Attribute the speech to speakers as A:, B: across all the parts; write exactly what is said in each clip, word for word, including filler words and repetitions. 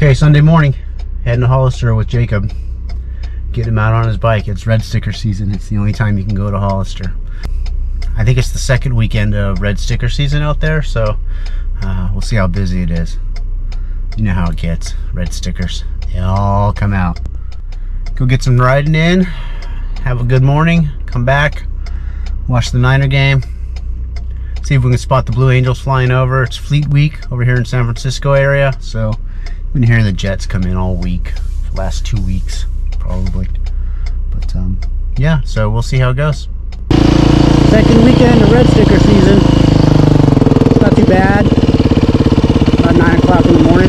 A: Okay, Sunday morning, heading to Hollister with Jacob. Getting him out on his bike. It's red sticker season. It's the only time you can go to Hollister. I think it's the second weekend of red sticker season out there, so uh, we'll see how busy it is. You know how it gets. Red stickers, they all come out. Go get some riding in, have a good morning, come back, watch the Niner game, see if we can spot the Blue Angels flying over. It's Fleet Week over here in San Francisco area, so we've been hearing the Jets come in all week, the last two weeks probably. But um, yeah, so we'll see how it goes. Second weekend of red sticker season. It's not too bad. About nine o'clock in the morning.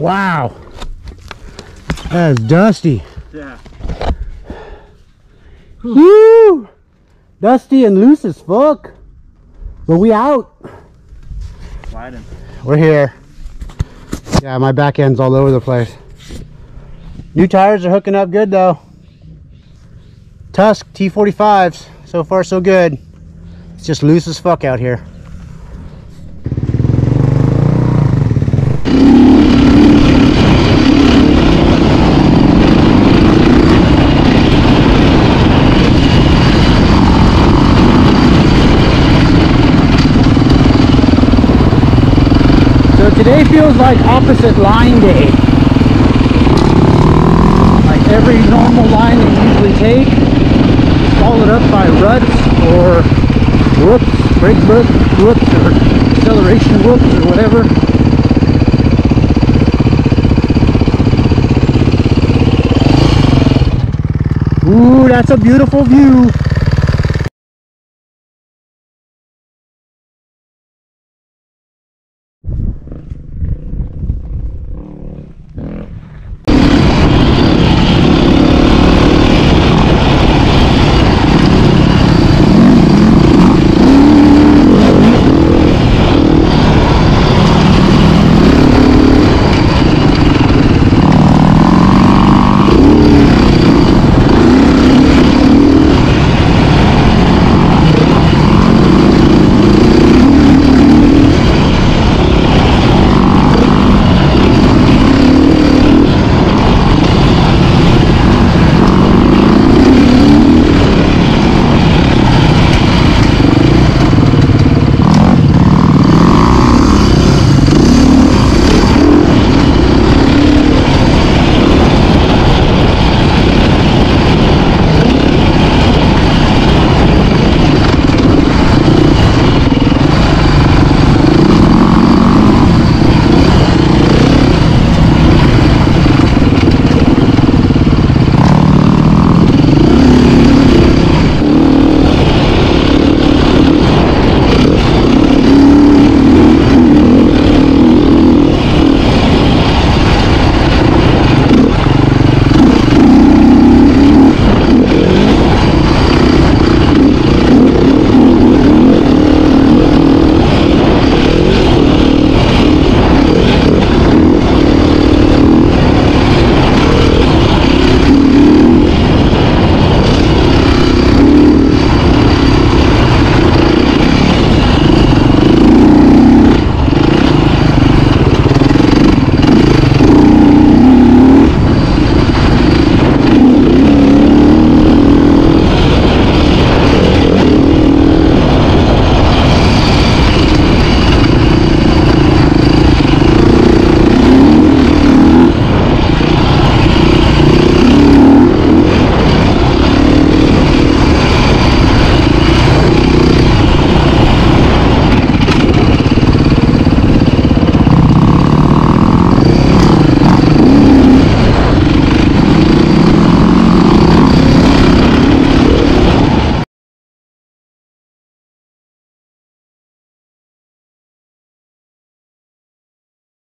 A: Wow. That is dusty.
B: Yeah.
A: Woo! Dusty and loose as fuck. But we out.
B: Sliding.
A: We're here. Yeah, my back end's all over the place. New tires are hooking up good though. Tusk T forty-fives. So far so good. It's just loose as fuck out here. So today feels like opposite line day. Like every normal line that you usually take, followed up by ruts or whoops, brake whoops, or acceleration whoops, or whatever. Ooh, that's a beautiful view.